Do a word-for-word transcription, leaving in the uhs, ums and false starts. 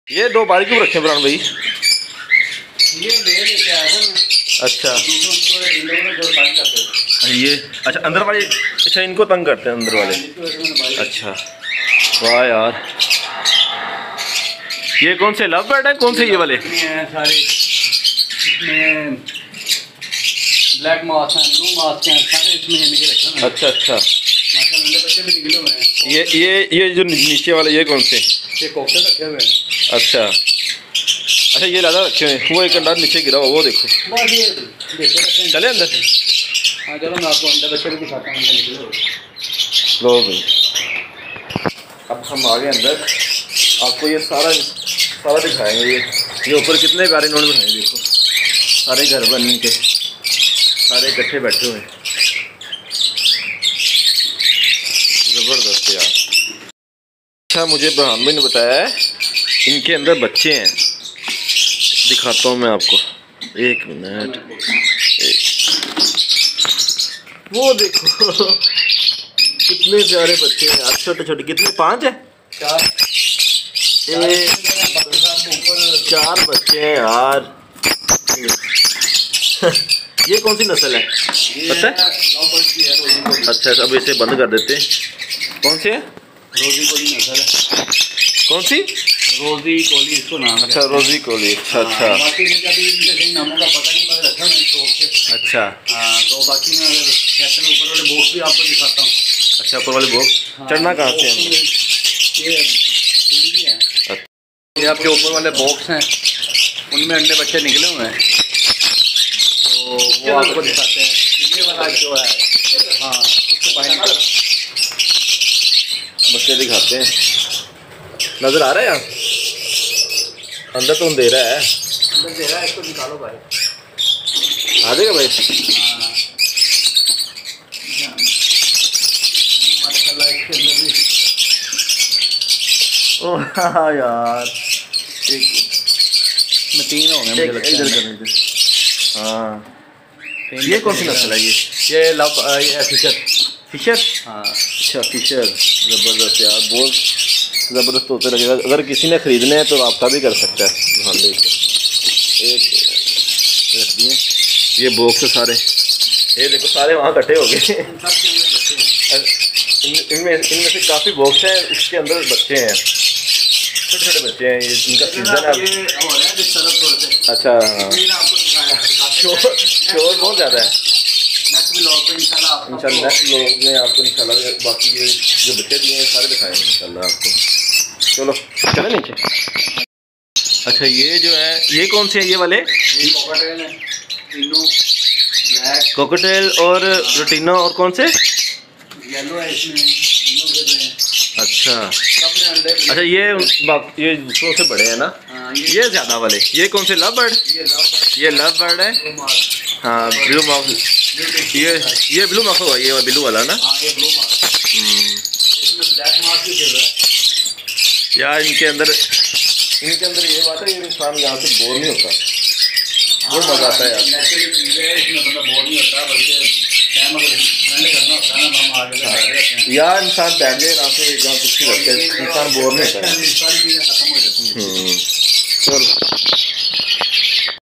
ये दो बारी क्यों रखे बुरहान भाई? ये ले लेके आया था मैं। अच्छा जो ये अच्छा अंदर वाले, अच्छा इनको तंग करते हैं अंदर वाले। अच्छा वाह यार, ये कौन से लव बर्ड है, कौन से ये वाले? सारे इसमें ब्लैक मास्क हैं, ब्लू मास्क हैं, सारे इसमें निकले रखे हैं। अच्छा अच्छा, माशाल्लाह नंदे बच्चे भी निकले हुए हैं। ये ये ये जो नीचे वाले ये कौन से? ये कोफ्ते रखे हुए हैं। अच्छा अच्छा, ये ज़्यादा रखे हुए हैं। वो एक अंडा नीचे गिरा हुआ वो देखो। बस ये देखे रखे हैं। चले अंदर। हाँ चलो मैं आपको अंडे बच्चे भी दिखाता हूँ। निकले हुए लो भाई, अब हम आ गए अंदर, आपको ये सारा सारा दिखाएंगे। ये ये ऊपर कितने प्यारे इन्होंने बनाए, देखो सारे घर बन के सारे इकट्ठे बैठे हुए हैं, ज़बरदस्त यार। अच्छा मुझे बुरहान भाई ने बताया है इनके अंदर बच्चे हैं, दिखाता हूँ मैं आपको, एक मिनट। वो देखो कितने प्यारे बच्चे हैं यार, छोटे छोटे। कितने, पाँच है? चार एक चार बच्चे हैं यार। ये कौन सी नस्ल है पता है? अच्छा अब इसे बंद कर देते हैं। कौन सी है? रोजी कोली नस्ल है। कौन सी? रोजी कोली इसको नाम है। अच्छा रोजी कोली। अच्छा अच्छा, बाकी मुझे अभी इनके सही नामों का पता नहीं, मैं रखा मैं शौक से। अच्छा हाँ तो बाकी मैं अगर कहते हैं ऊपर वाले बॉक्स भी आपको दिखाता हूँ। अच्छा ऊपर वाले बॉक्स चढ़ना कहाँ से है? ये सीढ़ी भी है। ये आपके ऊपर वाले बॉक्स हैं, उनमें अंडे बच्चे निकले हुए हैं, तो वो आपको दिखाते हैं। ये वाला जो है, हाँ उसके बाहर बच्चे दिखाते हैं। नजर आ रहा है यहाँ अंदर तो अंधेरा है। अंदर दे रहा है, इसको निकालो भाई। आ जाएगा भाई। हाँ माशाल्लाह इसके अंदर भी। ओह हाँ यार, एक में तीन हो गए मुझे लगता इधर है। करने दे। हाँ ये कौन सी नस्ल है? ये ये लब ये है फिशर। फिशर? हाँ अच्छा फिशर, ज़बरदस्त यार, बहुत ज़बरदस्त होते लगेगा। अगर किसी ने ख़रीदने हैं तो रब्ता भी कर सकता है। हाँ ले एक रख दिए ये बॉक्स सारे, ये देखो सारे वहाँ इकट्ठे हो गए। इनमें इनमें से काफ़ी बॉक्स हैं, इसके अंदर बच्चे हैं, छोटे छोटे बच्चे हैं। ये इनका सीजन है। अच्छा शोर शोर बहुत ज़्यादा है। इंशाल्लाह नेक्स्ट व्लॉग में आपको इंशाल्लाह बाकी ये जो बच्चे दिए हैं सारे दिखाएंगे इंशाल्लाह आपको। चलो चले नीचे। अच्छा ये जो है ये कौन से हैं ये वाले? कोकोटेल और रोटिनो, और कौन से? येलो है इसमें। अच्छा अच्छा, ये ये दूसरों से बड़े हैं ना, ये ज़्यादा वाले। ये कौन से लव बर्ड? ये लव बर्ड है। हाँ ब्लू मार्क, ये ये ब्लू मार्क होगा, ये ब्लू वाला ना। यार इनके अंदर इनके अंदर ये बात है, ये इंसान यहाँ से बोर नहीं होता, बहुत मज़ा आता है यार। यार इंसान बैठ जाए यहाँ से, जहाँ कुछ रखते हैं इंसान बोर नहीं होता है। चलो